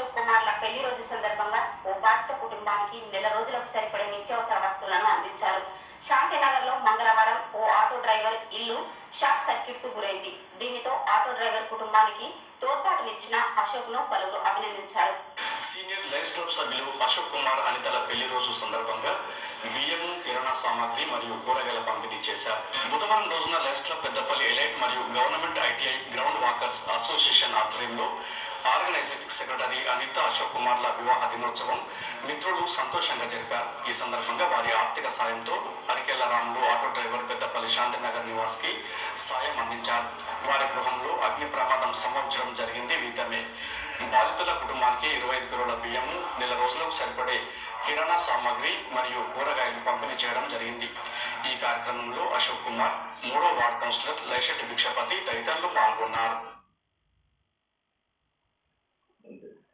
అశోక్ కుమార్ల పెళ్లి రోజు సందర్భంగా ఓ బాధిత కుటుంబానికి నెల రోజులకు సరిపడే నిత్యావసర వస్తువులను అందించారు. శాంతినగర్ లో మంగళవారం ఓ ఆటో డ్రైవర్ ఇల్లు షార్ట్ సర్క్యూట్ కు గురైంది. దీనితో ఆటో డ్రైవర్ కుటుంబానికి తోడ్పాటునిచ్చిన అశోక్ ను పలువురు అభినందించారు. సీనియర్ లయన్స్ క్లబ్ సభ్యులు అశోక్ కుమార్ అనితల పెళ్లి రోజు సందర్భంగా బియ్యము, కిరాణా సామాగ్రి మరియు కూరగాయల పంపిణీ చేశారు. బుధవారం రోజున లయన్స్ క్లబ్ పెద్దపల్లి ఎలైట్ మరియు government ITI ground walkers association ఆధ్వర్యంలో ఆర్గనైజింగ్ సెక్రటరీ అనిత అశోక్ కుమార్ల వివాహ దినోత్సవం మిత్రులు సంతోషంగా జరిపారు. ఈ సందర్భంగా వారి ఆర్థిక సాయంతో అరికెళ్ల రాములు ఆటో డ్రైవర్ పెద్దపల్లి శాంతినగర్ నివాస్కి సాయం అందించారు. వారి గృహంలో అగ్ని ప్రమాదం సంభవించడం జరిగింది. వీతమే బాధితుల కుటుంబానికి 25 కిలోల బియ్యము, నెల రోజులకు సరిపడే కిరాణా సామాగ్రి మరియు కూరగాయలు పంపిణీ చేయడం జరిగింది. ఈ కార్యక్రమంలో అశోక్ కుమార్, 3వ వార్డు కౌన్సిలర్ లైశెట్టి భిక్షపతి తదితరులు పాల్గొన్నారు.